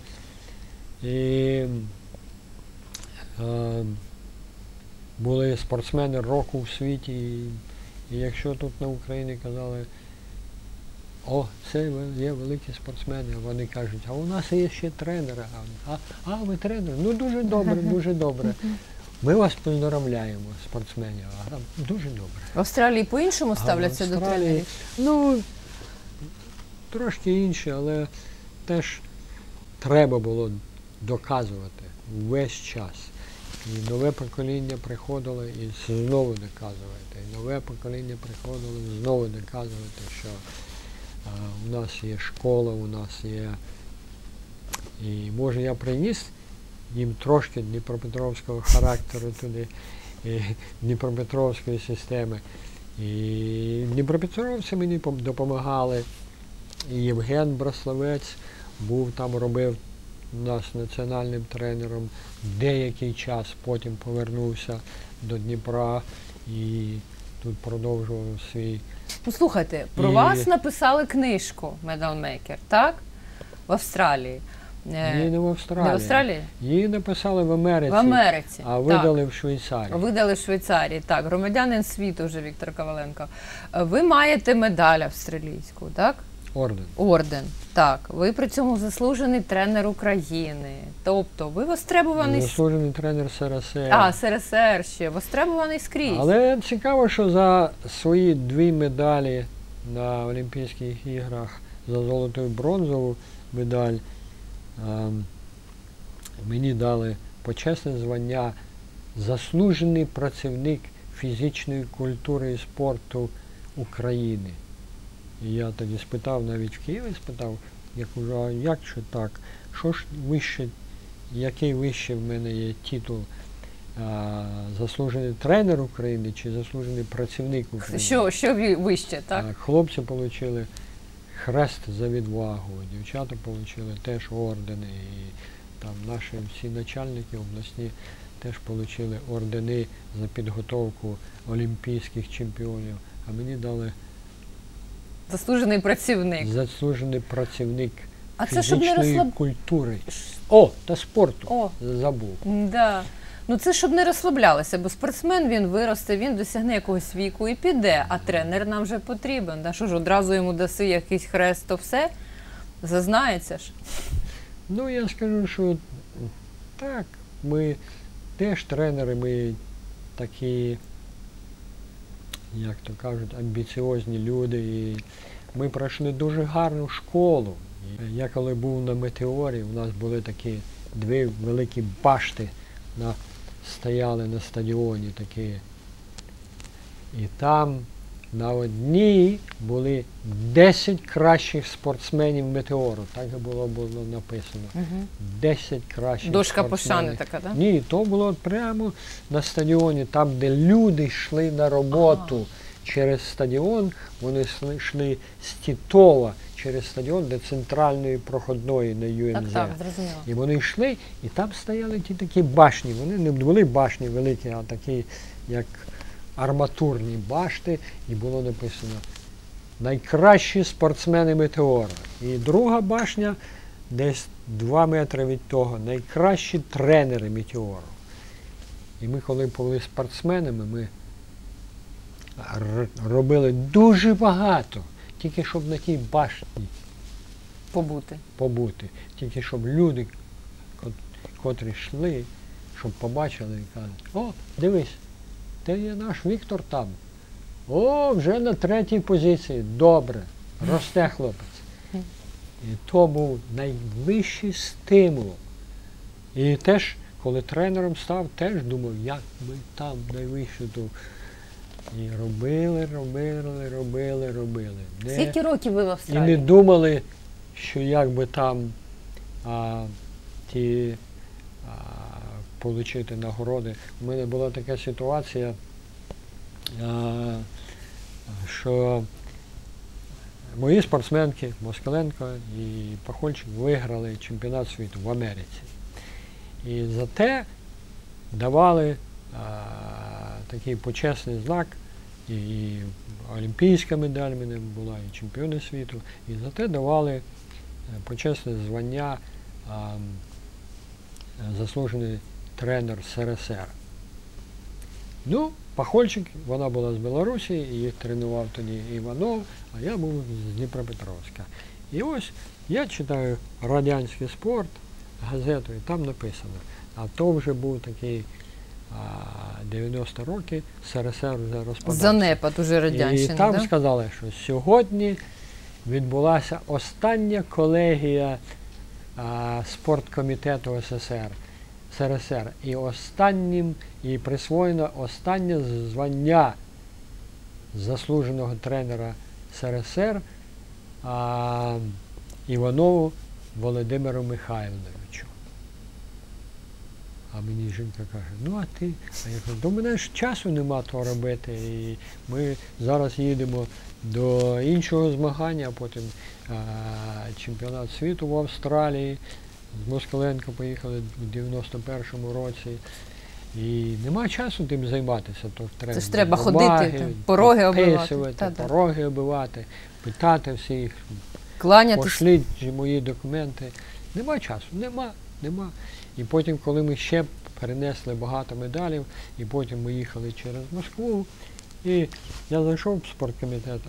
були спортсмени року в світі. І якщо тут на Україні казали, о, це є великі спортсмени, а вони кажуть, а у нас є ще тренери. А ви тренер? Ну дуже добре, дуже добре. Ми вас поздоровляємо, спортсменів, а там дуже добре. В Австралії по-іншому ставляться А в до Австралії, тренерів? ну, трошки інше, але теж треба було доказувати весь час. І нове покоління приходило і знову доказувати. І нове покоління приходило і знову доказувати, що у нас є школа, у нас є. І може я приніс їм трошки Дніпропетровського характеру туди, і Дніпропетровської системи. І Дніпропетровці мені допомагали. І Євген Браславець був там, робив нас національним тренером деякий час, потім повернувся до Дніпра і тут продовжував свій. Ну, слухайте, про І- вас написали книжку «Медалмейкер», так? В Австралії. Ні, не в Австралії. Не в Австралії? Її написали в Америці, В Америці. а видали в Швейцарії. Видали в Швейцарії, так. Громадянин світу вже Віктор Коваленко. Ви маєте медаль австралійську, так? Орден. Орден. Так. Ви при цьому заслужений тренер України. Тобто ви востребуваний... Заслужений тренер СРСР. СРСР ще. Востребуваний скрізь. Але цікаво, що за свої 2 медалі на Олімпійських іграх, за золоту і бронзову медаль, мені дали почесне звання заслужений працівник фізичної культури і спорту України. І я тоді спитав, навіть в Києві спитав, я кажу, а як що так? Що ж вище, який вище в мене є титул? Заслужений тренер України чи заслужений працівник України? Що вище, так? Хлопці отримали хрест за відвагу, дівчата отримали теж ордени, і там наші всі начальники обласні теж отримали ордени за підготовку олімпійських чемпіонів, а мені дали заслужений працівник. Заслужений працівник це щоб не фізичної культури. Та спорту. Забув. Да. Ну це щоб не розслаблялися, бо спортсмен він виросте, він досягне якогось віку і піде, а тренер нам вже потрібен. Да? Що ж, одразу йому даси якийсь хрест, то все, зазнається ж. Ну, я скажу, що так, ми теж тренери, ми такі, як то кажуть, амбіціозні люди, і ми пройшли дуже гарну школу. Я коли був на Метеорі, у нас були такі 2 великі башти, стояли на стадіоні такі. І там на одній були 10 кращих спортсменів Метеору. Так і було написано. 10 кращих Дошка спортсменів. пошани така, так? Ні, то було прямо на стадіоні, там, де люди йшли на роботу через стадіон, вони йшли з Тітова через стадіон до центральної проходної на ЮНЗ. Так, зрозуміло. І вони йшли, і там стояли ті такі башні. Вони не були башні великі, а такі, як арматурні башти, і було написано «Найкращі спортсмени Метеора». І друга башня, десь 2 метри від того, «Найкращі тренери Метеору». І ми, коли були спортсменами, ми робили дуже багато, тільки щоб на тій башні побути. Тільки щоб люди, котрі йшли, щоб побачили і кажуть, о, дивись, де є наш Віктор там. О, вже на 3-й позиції. Добре, росте хлопець. І то був найвищий стимул. І теж, коли тренером став, теж думав, як ми там найвище тут. І робили. Скільки років ви в І Австралії? не думали, що як би там отримати нагороди. У мене була така ситуація, що мої спортсменки Москаленко і Пахольчик виграли чемпіонат світу в Америці. І за те давали такий почесний знак, і олімпійська медаль в мене була, і чемпіони світу, і за те давали почесне звання заслужений тренер СРСР. Ну, Пахольчик, вона була з Білорусі, їх тренував тоді Іванов, а я був з Дніпропетровська. І ось я читаю «Радянський спорт», газету, і там написано. А то вже був такий 90 років, СРСР вже розпадався. Занепад уже радянщини, і там да? сказали, що сьогодні відбулася остання колегія спорткомітету СРСР. І останнім, і присвоєно останнє звання заслуженого тренера СРСР Іванову Володимиру Михайловичу. А мені жінка каже, ну а ти? А я кажу, до мене ж часу нема того робити. І ми зараз їдемо до іншого змагання, а потім чемпіонат світу в Австралії. З Москаленко поїхали в 91-му році. І нема часу тим займатися. То треба, це ж треба ходити, пороги оббивати. Пороги оббивати, питати всіх, кланятись. пошліть мої документи. Нема часу, нема. І потім, коли ми ще перенесли багато медалів, і потім ми їхали через Москву, і я зайшов в спорткомітет,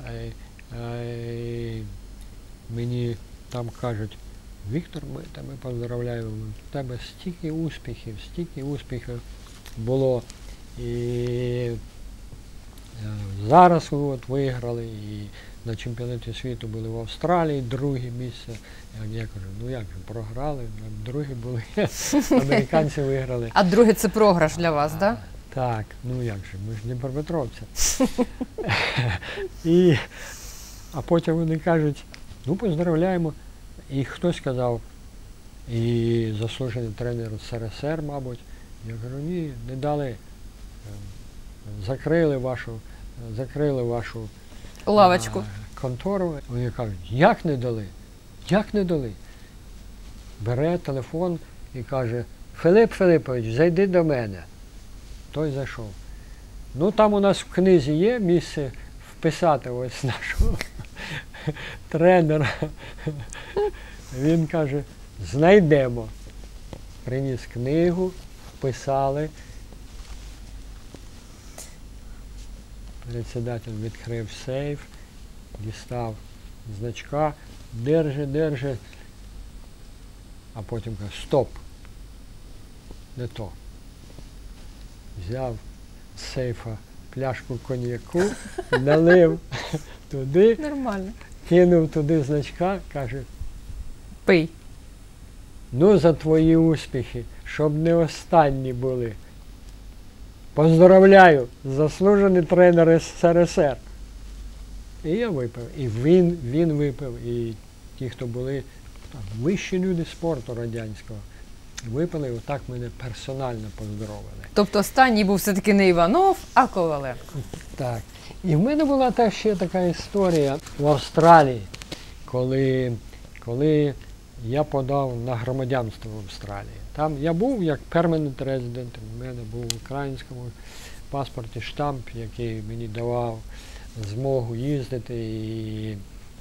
і мені там кажуть: Віктор, ми тебе поздравляємо, у тебе стільки успіхів було. І зараз ви от виграли, і на чемпіонаті світу були в Австралії, друге місце. Я кажу, ну як же, програли, другі були, американці виграли. А друге це програш для вас, так? Так, ну як же, ми ж дніпропетровці. А потім вони кажуть, ну поздравляємо. І хтось сказав, і заслужений тренер СРСР, мабуть. Я кажу, ні, не дали. Закрили вашу Лавочку. Контору. Вони кажуть, як не дали? Як не дали? Бере телефон і каже, Филип Филиппович, зайди до мене. Той зайшов. Ну там у нас в книзі є місце вписати ось нашого тренера. Він каже, знайдемо. Приніс книгу, вписали. Председатель відкрив сейф, дістав значка, держи, а потім каже, стоп, не то. Взяв з сейфа пляшку коньяку, налив туди, Нормально. кинув туди значка, каже, Пий. ну за твої успіхи, щоб не останні були. Поздравляю, заслужений тренер СРСР. І я випив, і він випив, і ті, хто були там, вищі люди спорту радянського, випили, і отак мене персонально поздоровили. Тобто останній був все-таки не Іванов, а Коваленко. Так. І в мене була теж ще така історія в Австралії, коли я подав на громадянство в Австралії. Там я був як permanent resident, у мене був в українському паспорті штамп, який мені давав змогу їздити і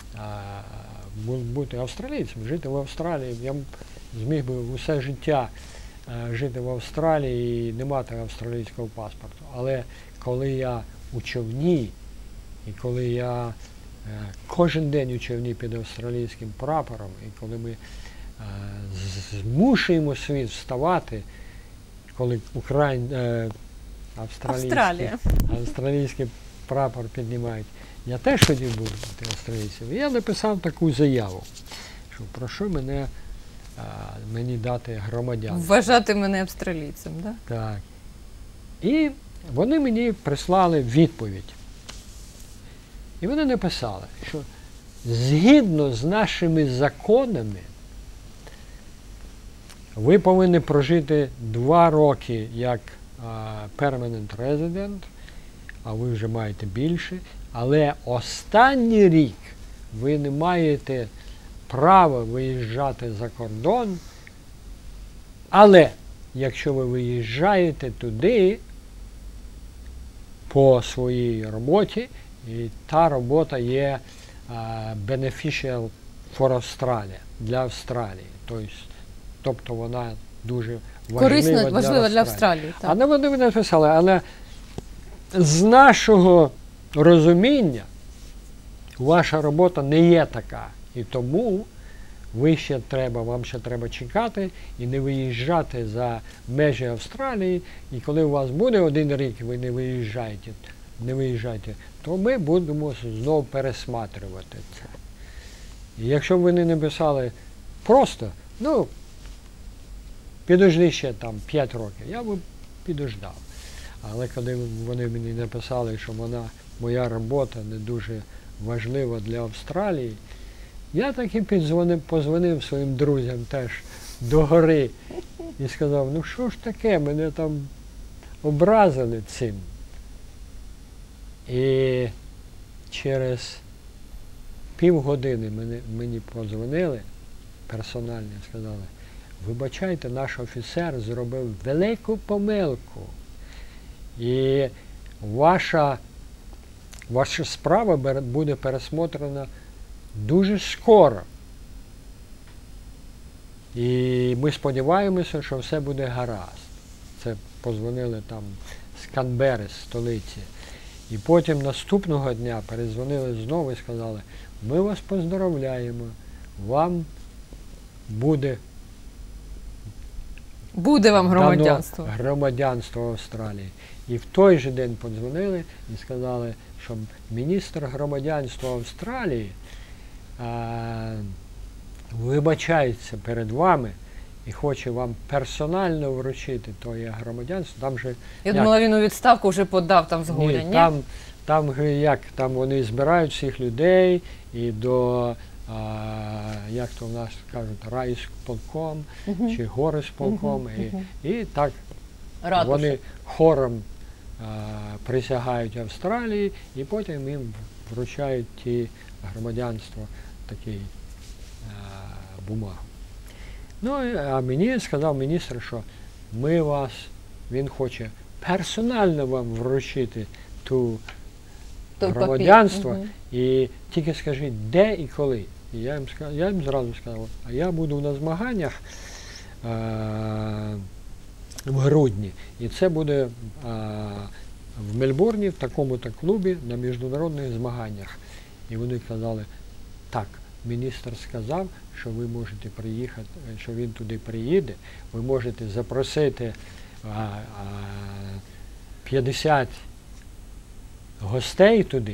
бути австралійцем, жити в Австралії. Я зміг би усе життя жити в Австралії і не мати австралійського паспорту. Але коли я у човні, і коли я кожен день у човні під австралійським прапором, і коли ми змушуємо світ вставати, коли австралійський прапор піднімають. Я теж хотів бути австралійцем. І я написав таку заяву, що прошу мені дати громадянство. Вважати мене австралійцем, так? Так. І вони мені прислали відповідь. І вони написали, що згідно з нашими законами ви повинні прожити 2 роки як permanent resident, а ви вже маєте більше, але останній рік ви не маєте права виїжджати за кордон, але якщо ви виїжджаєте туди по своїй роботі, і та робота є beneficial for Australia, для Австралії. Тобто вона дуже важлива для Австралії. Так. Але вони написали, але з нашого розуміння ваша робота не є така. І тому вам ще треба чекати і не виїжджати за межі Австралії. І коли у вас буде 1 рік, і ви не виїжджаєте, то ми будемо знову пересматрювати це. І якщо б вони написали просто, підожди ще там 5 років, я б підождав. Але коли вони мені написали, що моя робота не дуже важлива для Австралії, я таки позвонив своїм друзям теж догори і сказав, ну що ж таке, мене там образили цим. І через півгодини мені подзвонили персонально і сказали, вибачайте, наш офіцер зробив велику помилку. І ваша справа буде пересмотрена дуже скоро. І ми сподіваємося, що все буде гаразд. Це позвонили там з Канбери, з столиці. І потім наступного дня перезвонили знову і сказали, ми вас поздоровляємо, вам буде Буде вам громадянство. дано громадянство Австралії. І в той же день подзвонили і сказали, що міністр громадянства Австралії вибачається перед вами і хоче вам персонально вручити твоє громадянство. Там же Я думала, він у відставку вже подав там згодя, ні? Там вони збирають всіх людей і до, як то в нас кажуть, райсполком чи горисполком. І так Ратуша. вони хором присягають Австралії і потім їм вручають ті громадянство, такий бумагу. Ну, а мені сказав міністр, що він хоче персонально вам вручити Той громадянство, папір. і тільки скажіть, де і коли. І я їм зразу сказав, а я буду на змаганнях в грудні, і це буде в Мельбурні, в такому-то клубі, на міжнародних змаганнях. І вони казали, так, міністр сказав, що ви можете приїхати, що він туди приїде, ви можете запросити 50 гостей туди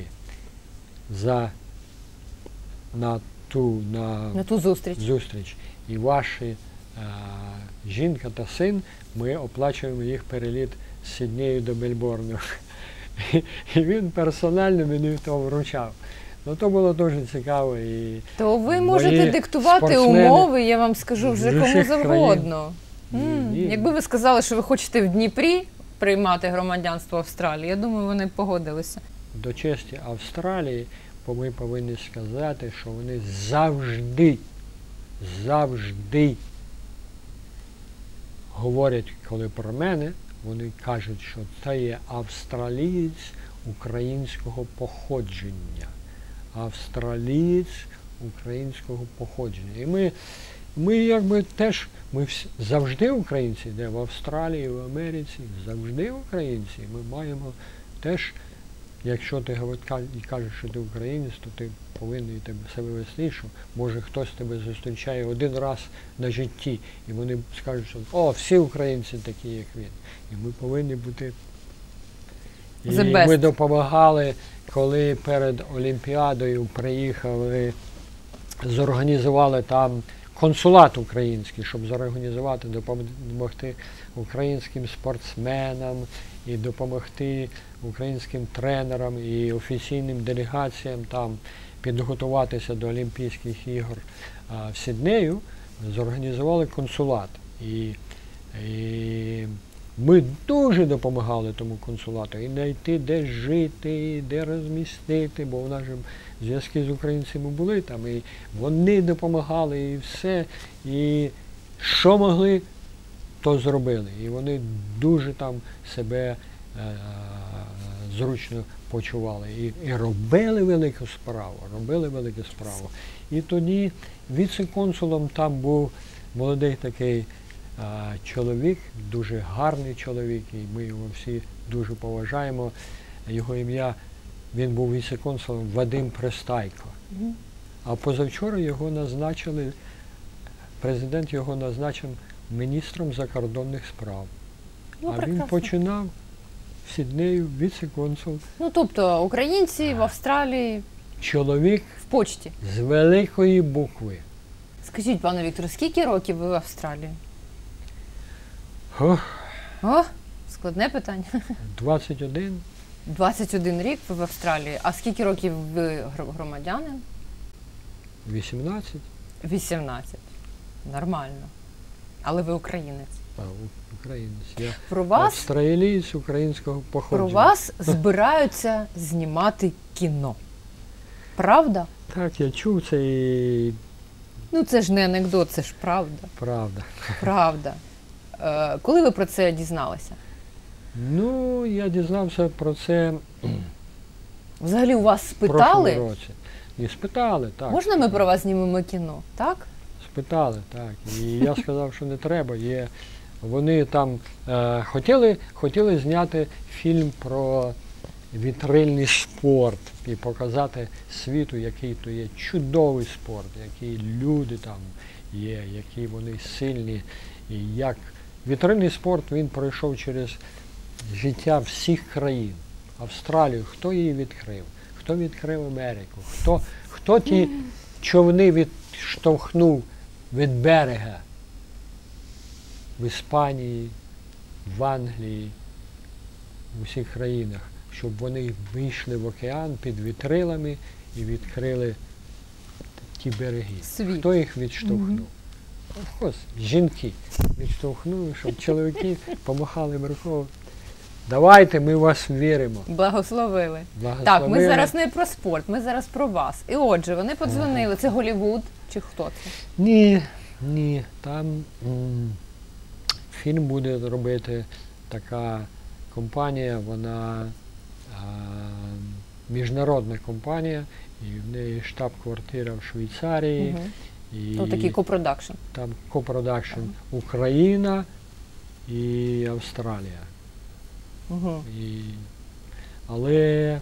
на ту зустріч. зустріч. І ваші жінка та син, ми оплачуємо їх переліт з Сіднею до Мельбурну. І він персонально мені то вручав. Ну, то було дуже цікаво. І То ви можете диктувати спортсмени умови, я вам скажу, вже з кому усіх завгодно. Ні. Якби ви сказали, що ви хочете в Дніпрі приймати громадянство Австралії, я думаю, вони б погодилися. До честі Австралії ми повинні сказати, що вони завжди говорять, коли про мене, вони кажуть, що це є австралієць українського походження. Австралієць українського походження. І ми якби теж, завжди українці, де в Австралії, в Америці, завжди українці. Ми маємо теж, якщо ти кажеш, що ти українець, то ти повинен себе вести, що може хтось тебе зустрічає один раз на житті, і вони скажуть, що о, всі українці такі, як він. І ми повинні бути. І ми допомагали, коли перед Олімпіадою приїхали, зорганізували там консулат український, щоб зорганізувати, допомогти українським спортсменам і допомогти українським тренерам і офіційним делегаціям там підготуватися до Олімпійських ігор в Сіднею, зорганізували консулат. І ми дуже допомагали тому консулату і знайти, де жити, де розмістити, бо в нас же зв'язки з українцями були там, і вони допомагали, і все. І що могли, то зробили. І вони дуже там себе зручно почували. І робили велику справу. І тоді віце-консулом там був молодий такий чоловік, дуже гарний чоловік, і ми його всі дуже поважаємо. Його ім'я, він був віце-консулом Вадим Пристайко. А позавчора його назначили, президент його назначив міністром закордонних справ. А він починав в Сіднею, віце-консул. Ну, тобто українці в Австралії. Чоловік в почті. З великої букви. Скажіть, пане Вікторе, скільки років ви в Австралії? Складне питання. 21. 21 рік ви в Австралії. А скільки років ви громадянин? 18. 18. Нормально. Але ви українець. Українець. Я австралієць українського походження. Про вас збираються знімати кіно. Правда? Так, я чув це і... Ну, це ж не анекдот, це ж правда. Правда. Правда. Коли ви про це дізналися? Ну, я дізнався про це... Взагалі у вас в спитали? прошлому році. Не спитали, так. Можна ми про вас знімемо кіно, так? Спитали, так. І я сказав, що не треба. Вони там хотіли зняти фільм про вітрильний спорт і показати світу, який то є чудовий спорт, які люди там є, які вони сильні. І як вітрильний спорт, він пройшов через життя всіх країн. Австралію, хто її відкрив? Хто відкрив Америку? Хто ті човни відштовхнув від берега? В Іспанії, в Англії, в усіх країнах, щоб вони вийшли в океан під вітрилами і відкрили ті береги. Світ. Хто їх відштовхнув? Ось, жінки відштовхнули, щоб чоловіки помахали верхом. Давайте, ми в вас віримо. Благословили. Так, ми Благословили. зараз не про спорт, ми зараз про вас. І отже, вони подзвонили. Це Голлівуд чи хто це? Ні. Там фільм буде робити така компанія, вона міжнародна компанія, і в неї штаб-квартира в Швейцарії. Угу. І Ну, такий копродакшн. там копродакшн Україна і Австралія. Угу. Але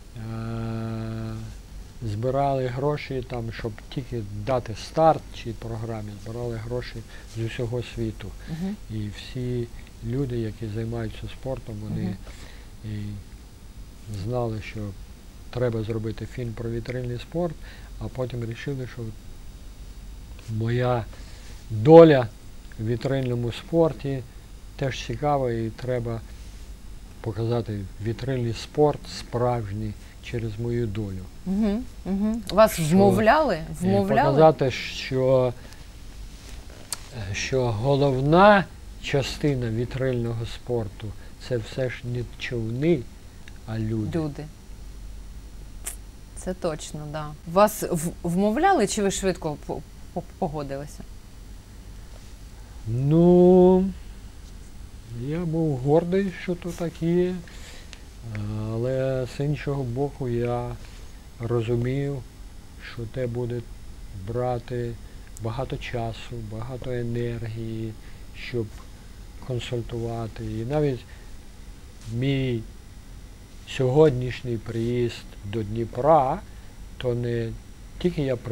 збирали гроші, там, щоб тільки дати старт цій програмі, збирали гроші з усього світу. Угу. І всі люди, які займаються спортом, вони і знали, що треба зробити фільм про вітрильний спорт, а потім вирішили, що моя доля в вітрильному спорті теж цікава, і треба показати вітрильний спорт справжній через мою долю. Угу. Угу. Вас вмовляли? І показати, що головна частина вітрильного спорту – це все ж не човни, а люди. Люди. Це точно, так. Да. Вас вмовляли, чи ви швидко погодилися? Ну, я був гордий, що то так є, але з іншого боку я розумів, що те буде брати багато часу, багато енергії, щоб консультувати. І навіть мій сьогоднішній приїзд до Дніпра, то не тільки я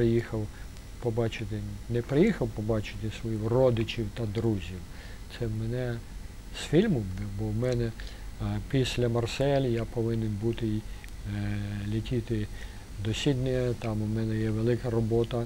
не приїхав побачити своїх родичів та друзів. Це мене з фільму, бо в мене після Марселя я повинен летіти до Сіднея, там у мене є велика робота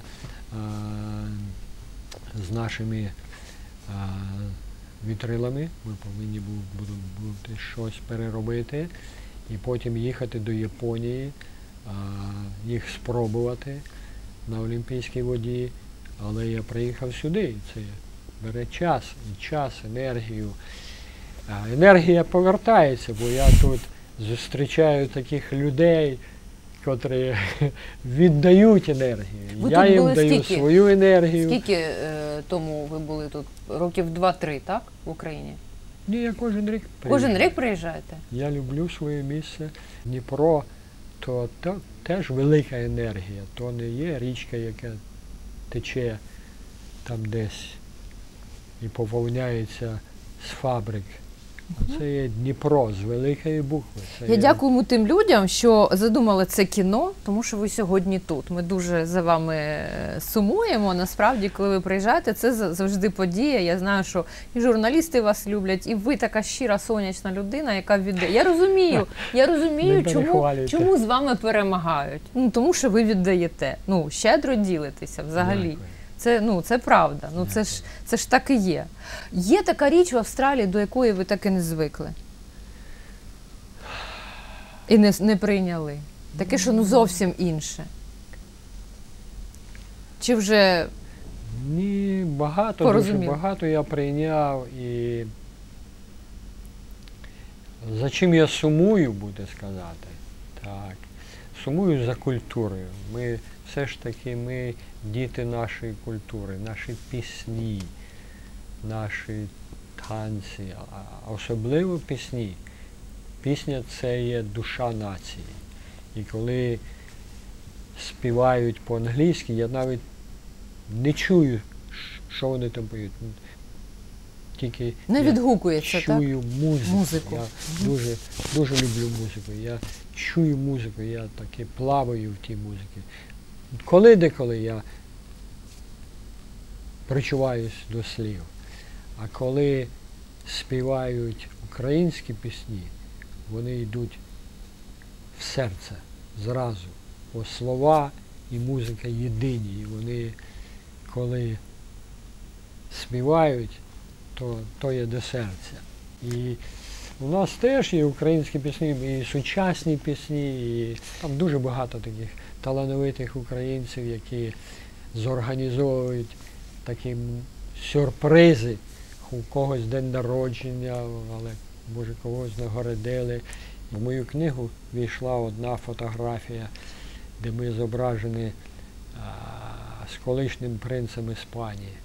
з нашими вітрилами. Ми повинні будемо щось переробити і потім їхати до Японії, їх спробувати на Олімпійській воді. Але я приїхав сюди, це бере час, енергію. Енергія повертається, бо я тут зустрічаю таких людей, котрі віддають енергію. Я їм даю свою енергію. Скільки тому ви були тут? Років 2-3, так? В Україні? Ні, я кожен рік приїжджаю. Кожен рік приїжджаєте? Я люблю своє місце. Дніпро то теж велика енергія. То не є річка, яка тече там десь і поповняється з фабрик. Це є Дніпро з великої букви. Я дякую тим людям, що задумали це кіно, тому що ви сьогодні тут. Ми дуже за вами сумуємо. Насправді, коли ви приїжджаєте, це завжди подія. Я знаю, що і журналісти вас люблять, і ви така щира, сонячна людина, яка віддає. Я розумію, чому з вами перемагають. Ну, тому що ви віддаєте. Ну, щедро ділитеся взагалі. Дякую. Це правда. Ну, це ж так і є. Є така річ в Австралії, до якої ви так і не звикли? І не прийняли? Таке, що зовсім інше? Чи вже Ні, дуже багато я прийняв. І за чим я сумую, буде сказати. Так. Сумую за культурою. Все ж таки ми діти нашої культури, наші пісні, наші танці, а особливо пісні. Пісня – це є душа нації. І коли співають по-англійськи, я навіть не чую що вони там поють. Тільки Не я відгукується, так? чую музику. Музику. Я дуже люблю музику. Я чую музику, я таки плаваю в тій музиці. Коли-деколи я причуваюсь до слів. А коли співають українські пісні, вони йдуть в серце зразу. Бо слова і музика єдині. І вони, коли співають, то є до серця. І у нас теж є українські пісні, і сучасні пісні, і там дуже багато таких талановитих українців, які зорганізовують такі сюрпризи. У когось день народження, але, може, когось нагородили. В мою книгу війшла одна фотографія, де ми зображені з колишнім принцем Іспанії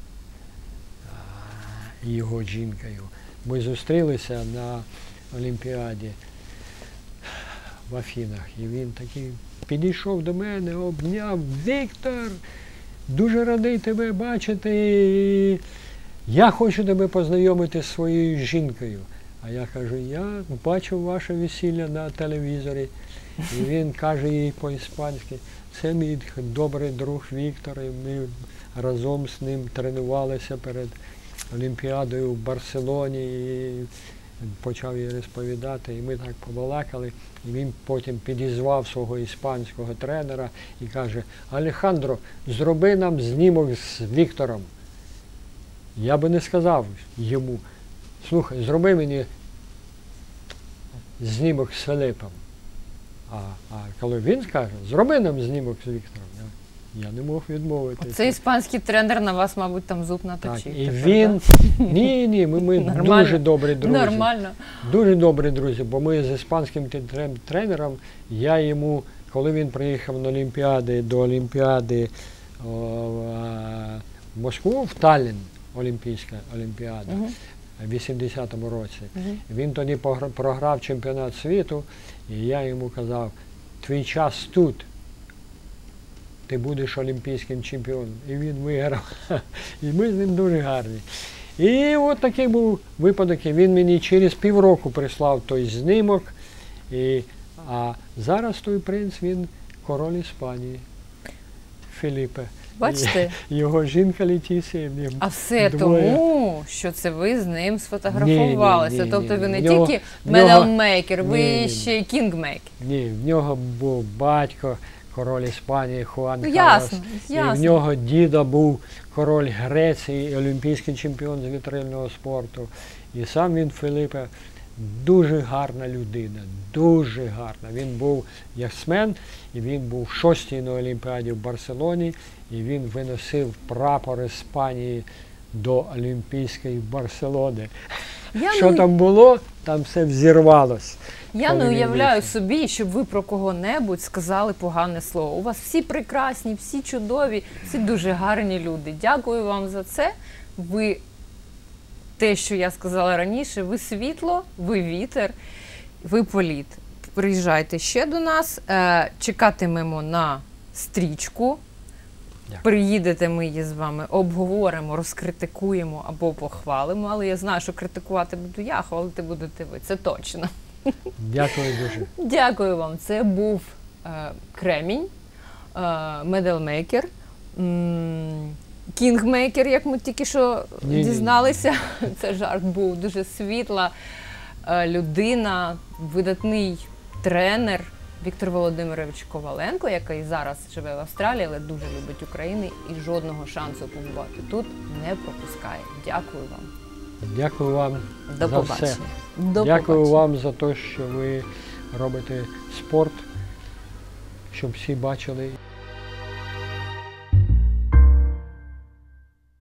і його жінкою. Ми зустрілися на Олімпіаді в Афінах, і він такий підійшов до мене, обняв: Віктор, дуже радий тебе бачити, я хочу тебе познайомити з своєю жінкою. А я кажу: я бачив ваше весілля на телевізорі. І він каже їй по-іспанськи: це мій добрий друг Віктор, і ми разом з ним тренувалися перед Олімпіадою в Барселоні, і почав їй розповідати, і ми так побалакали. І він потім підізвав свого іспанського тренера і каже: Алехандро, зроби нам знімок з Віктором. Я би не сказав йому: слухай, зроби мені знімок з Филипом. А коли він скаже: зроби нам знімок з Віктором, я не мог відмовитися. Цей іспанський тренер на вас, мабуть, там зуб наточив. Так, і він... Ні, ми дуже добрі друзі. Нормально. Дуже добрі друзі, бо ми з іспанським тренером, я йому, коли він приїхав на Олімпіади, до Олімпіади в Москву, в Таллін, Олімпійська Олімпіада, в 80-му році, він тоді програв чемпіонат світу, і я йому казав: твій час тут, ти будеш олімпійським чемпіоном. І він виграв. І ми з ним дуже гарні. І от такий був випадок. І він мені через півроку прислав той знімок. А зараз той принц, він король Іспанії. Філіппе. Бачите? Його жінка Летісія. А все двоє. тому, що це ви з ним сфотографувалися. Ні. Тобто ви не В нього- тільки в нього- медалмейкер, ви Ні. ще й кінгмейкер. Ні, в нього був батько, король Іспанії Хуан Ну, Карлос. ясно, І в ясно. нього діда був король Греції, олімпійський чемпіон з вітрильного спорту. І сам він, Філіппе, дуже гарна людина, дуже гарна. Він був яхтсмен, і він був 6-й на Олімпіаді в Барселоні, і він виносив прапор Іспанії до Олімпійської Барселони. Що там було, там все взірвалось. Я коли не він уявляю вийшов. собі, щоб ви про кого-небудь сказали погане слово. У вас всі прекрасні, всі чудові, всі дуже гарні люди. Дякую вам за це. Ви те, що я сказала раніше, ви світло, ви вітер, ви політ. Приїжджайте ще до нас, чекатимемо на стрічку. Дякую. Приїдете, ми її з вами обговоримо, розкритикуємо або похвалимо. Але я знаю, що критикувати буду я, хвалити будете ви. Це точно. Дякую дуже. Дякую вам. Це був Кремінь, медалмейкер, кінгмейкер, як ми тільки що Ні-ні. дізналися. Це жарт був. Дуже світла людина, видатний тренер Віктор Володимирович Коваленко, який зараз живе в Австралії, але дуже любить Україну і жодного шансу побувати тут не пропускає. Дякую вам. Дякую вам До за побачення. все. До Дякую побачення. вам за те, що ви робите спорт, щоб всі бачили.